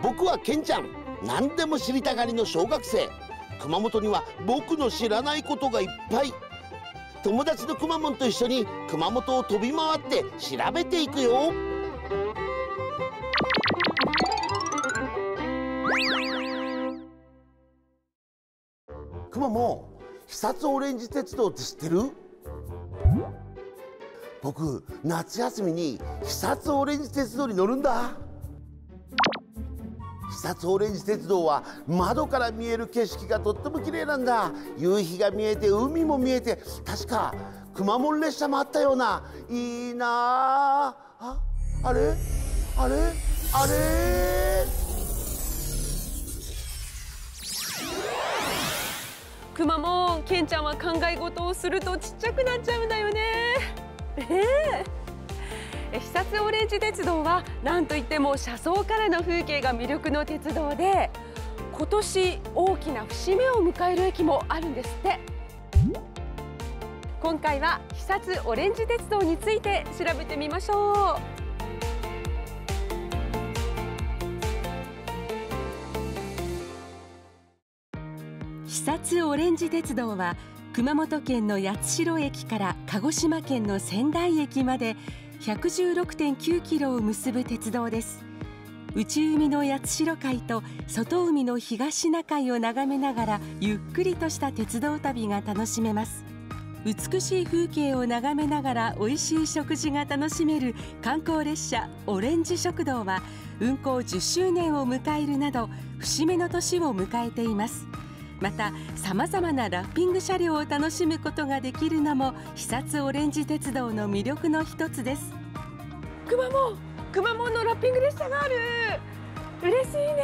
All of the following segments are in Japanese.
僕はケンちゃん、何でも知りたがりの小学生。熊本には僕の知らないことがいっぱい。友達のくまモンと一緒に熊本を飛び回って調べていくよ。くまモン、肥薩オレンジ鉄道って知ってる？僕、夏休みに肥薩オレンジ鉄道に乗るんだ。肥薩オレンジ鉄道は窓から見える景色がとっても綺麗なんだ。夕日が見えて海も見えて、確かくまモン列車もあったような。いいなあ。あれあれあれ。 くまモン、ケンちゃんは考え事をするとちっちゃくなっちゃうんだよね。肥薩オレンジ鉄道はなんといっても車窓からの風景が魅力の鉄道で、今年大きな節目を迎える駅もあるんですって。今回は肥薩オレンジ鉄道について調べてみましょう。肥薩オレンジ鉄道は熊本県の八代駅から鹿児島県の仙台駅まで116.9 キロを結ぶ鉄道です。内海の八代海と外海の東シナ海を眺めながらゆっくりとした鉄道旅が楽しめます。美しい風景を眺めながら美味しい食事が楽しめる観光列車オレンジ食堂は運行10周年を迎えるなど節目の年を迎えています。またさまざまなラッピング車両を楽しむことができるのも肥薩オレンジ鉄道の魅力の一つです。くまモンのラッピング列車がある。嬉しいね。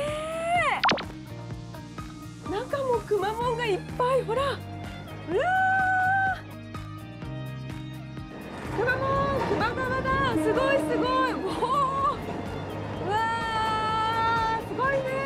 中もくまモンがいっぱい。ほら、うわー、くまモン、くま川だ。すごいすごい。おー、うわー、すごいね。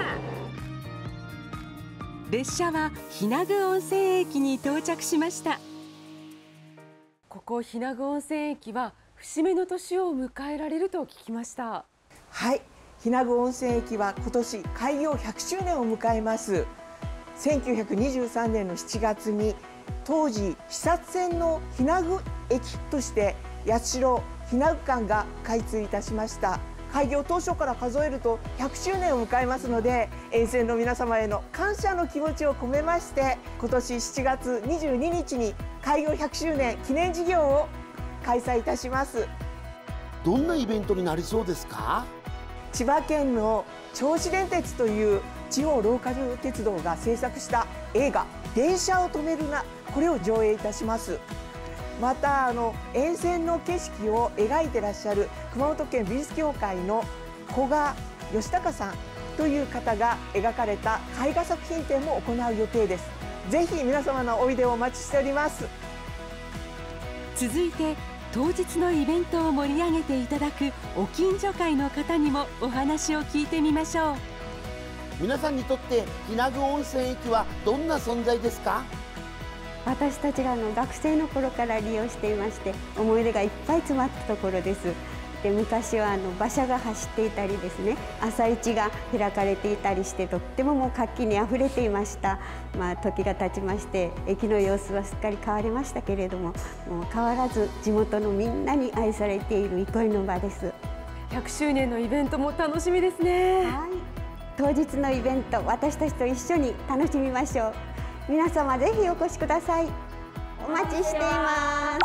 列車は日名具温泉駅に到着しました。ここ日名具温泉駅は節目の年を迎えられると聞きました。 はい、日名具温泉駅は今年開業100周年を迎えます。1923年の7月に当時肥薩線の日名具駅として八代日名具間が開通いたしました。開業当初から数えると100周年を迎えますので、沿線の皆様への感謝の気持ちを込めまして、今年7月22日に開業100周年記念事業を開催いたします。 どんなイベントになりそうですか？ 千葉県の銚子電鉄という地方ローカル鉄道が制作した映画「電車を止めるな」、これを上映いたします。また沿線の景色を描いてらっしゃる熊本県美術協会の古賀義隆さんという方が描かれた絵画作品展も行う予定です。ぜひ皆様のおいでをお待ちしております。 続いて当日のイベントを盛り上げていただくお近所会の方にもお話を聞いてみましょう。 皆さんにとって日名具温泉駅はどんな存在ですか？ 私たちが学生の頃から利用していまして、思い出がいっぱい詰まったところです。で、昔は馬車が走っていたりですね、朝市が開かれていたりして、とってももう活気にあふれていました。時が経ちまして駅の様子はすっかり変わりましたけれども、もう変わらず地元のみんなに愛されている憩いの場です。 100周年のイベントも楽しみですね。 はい、当日のイベント、私たちと一緒に楽しみましょう。皆様ぜひお越しください。お待ちしています。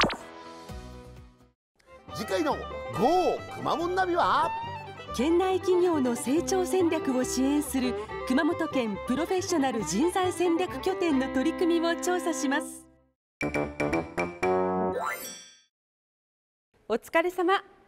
次回の GO くまモンナビは、 県内企業の成長戦略を支援する熊本県プロフェッショナル人材戦略拠点の取り組みを調査します。お疲れ様。